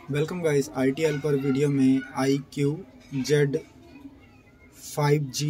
Welcome guys, ITL पर video में iQOO Z 5G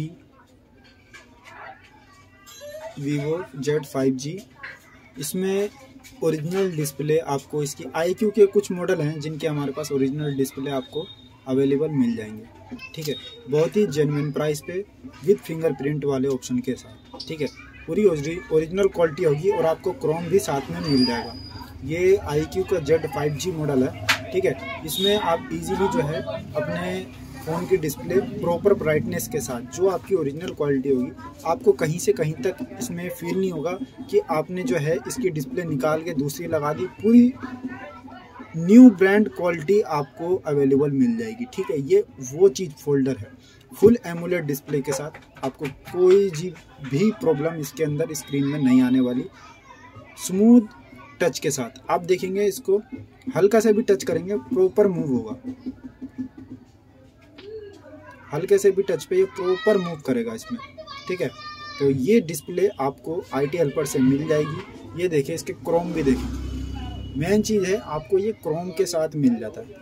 Vivo Z 5G इसमें original display आपको इसकी iQOO के कुछ मॉडल हैं जिनके हमारे पास ओरिजिनल डिस्प्ले आपको अवेलेबल मिल जाएंगे। ठीक है, बहुत ही जेन्युइन प्राइस पे विद फिंगरप्रिंट वाले ऑप्शन के साथ। ठीक है, पूरी ओरिजिनल क्वालिटी होगी और आपको क्रोम भी साथ में मिल जाएगा। ये iQOO का Z 5G मॉडल है। ठीक है, इसमें आप इजीली जो है अपने फ़ोन की डिस्प्ले प्रॉपर ब्राइटनेस के साथ जो आपकी ओरिजिनल क्वालिटी होगी, आपको कहीं से कहीं तक इसमें फील नहीं होगा कि आपने जो है इसकी डिस्प्ले निकाल के दूसरी लगा दी। पूरी न्यू ब्रांड क्वालिटी आपको अवेलेबल मिल जाएगी। ठीक है, ये वो चीज़ फोल्डर है फुल एमोलेड डिस्प्ले के साथ। आपको कोई भी प्रॉब्लम इसके अंदर स्क्रीन में नहीं आने वाली। स्मूथ टच के साथ आप देखेंगे, इसको हल्का से भी टच करेंगे प्रॉपर मूव होगा। हल्के से भी टच पे ये प्रॉपर मूव करेगा इसमें। ठीक है, तो ये डिस्प्ले आपको ITL पर से मिल जाएगी। ये देखिए, इसके क्रोम भी देखिए। मेन चीज़ है आपको ये क्रोम के साथ मिल जाता है।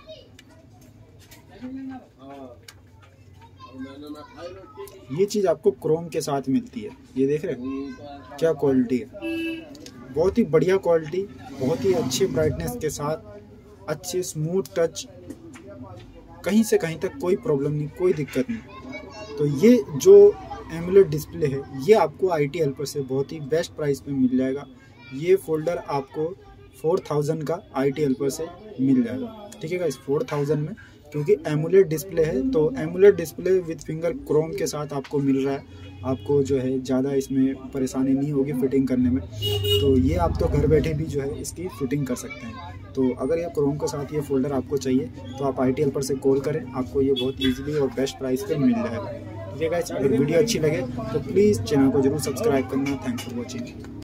ये चीज़ आपको क्रोम के साथ मिलती है। ये देख रहे हैं क्या क्वालिटी है, बहुत ही बढ़िया क्वालिटी, बहुत ही अच्छी ब्राइटनेस के साथ, अच्छे स्मूथ टच, कहीं से कहीं तक कोई प्रॉब्लम नहीं, कोई दिक्कत नहीं। तो ये जो एमोलेड डिस्प्ले है ये आपको ITL पर से बहुत ही बेस्ट प्राइस पे मिल जाएगा। ये फोल्डर आपको 4000 का ITL पर से मिल जाएगा। ठीक है गाइस, 4000 में, क्योंकि एमोलेड डिस्प्ले है तो AMOLED display with finger chrome के साथ आपको मिल रहा है। आपको जो है ज़्यादा इसमें परेशानी नहीं होगी फिटिंग करने में। तो ये आप तो घर बैठे भी जो है इसकी फिटिंग कर सकते हैं। तो अगर ये क्रोम के साथ ये फोल्डर आपको चाहिए तो आप ITL पर से कॉल करें, आपको ये बहुत ईजिली और बेस्ट प्राइस पे मिल जाएगा। ठीक है गाइस, अगर वीडियो अच्छी लगे तो प्लीज़ चैनल को जरूर सब्सक्राइब करना। Thanks for watching.